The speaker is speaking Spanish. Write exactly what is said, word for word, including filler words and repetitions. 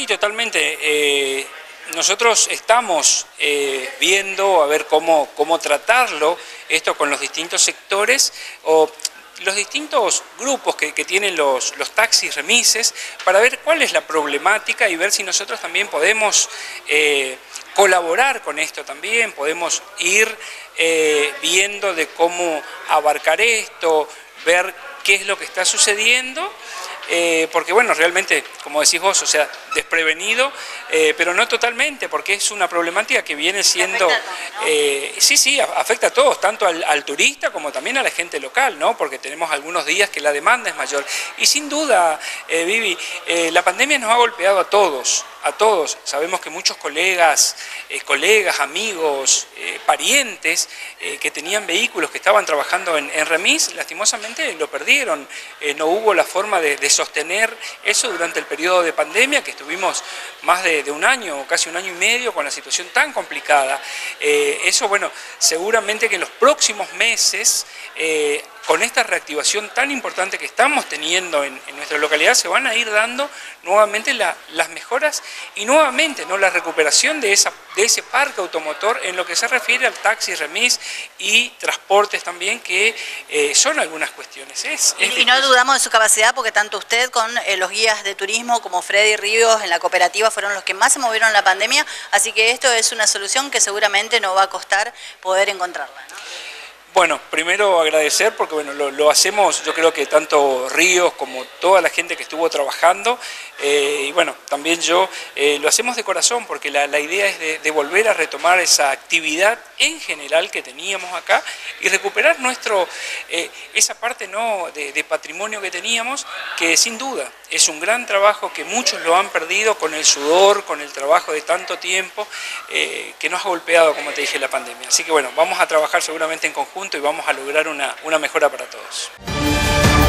totalmente. Eh, nosotros estamos eh, viendo a ver cómo, cómo tratarlo, esto con los distintos sectores o los distintos grupos que, que tienen los, los taxis remises, para ver cuál es la problemática y ver si nosotros también podemos eh, colaborar con esto también, podemos ir eh, viendo de cómo abarcar esto, ver qué es lo que está sucediendo. Eh, porque bueno, realmente, como decís vos, o sea, desprevenido, eh, pero no totalmente, porque es una problemática que viene siendo... Afecta a todos, ¿no? eh, sí, sí, afecta a todos, tanto al, al turista como también a la gente local, ¿no? Porque tenemos algunos días que la demanda es mayor. Y sin duda, eh, Vivi, eh, la pandemia nos ha golpeado a todos, a todos. Sabemos que muchos colegas, eh, colegas, amigos, eh, parientes eh, que tenían vehículos, que estaban trabajando en, en remis, lastimosamente lo perdieron. Eh, no hubo la forma de, de sostener eso durante el periodo de pandemia, que estuvimos más de, de un año, casi un año y medio, con la situación tan complicada. Eh, eso, bueno, seguramente que en los próximos meses, eh, con esta reactivación tan importante que estamos teniendo en, en nuestra localidad, se van a ir dando nuevamente la, las mejoras y nuevamente, ¿no?, la recuperación de, esa, de ese parque automotor en lo que se refiere al taxi, remis y transportes también, que eh, son algunas cuestiones. Es, es y, y no dudamos de su capacidad, porque tanto usted con eh, los guías de turismo como Freddy Ríos en la cooperativa fueron los que más se movieron en la pandemia, así que esto es una solución que seguramente no va a costar poder encontrarla, ¿no? Bueno, primero agradecer porque bueno, lo, lo hacemos, yo creo que tanto Ríos como toda la gente que estuvo trabajando, eh, y bueno, también yo, eh, lo hacemos de corazón porque la, la idea es de, de volver a retomar esa actividad en general que teníamos acá y recuperar nuestro, eh, esa parte, ¿no?, de, de patrimonio que teníamos, que sin duda es un gran trabajo que muchos lo han perdido con el sudor, con el trabajo de tanto tiempo, eh, que nos ha golpeado, como te dije, la pandemia. Así que bueno, vamos a trabajar seguramente en conjunto y vamos a lograr una, una mejora para todos.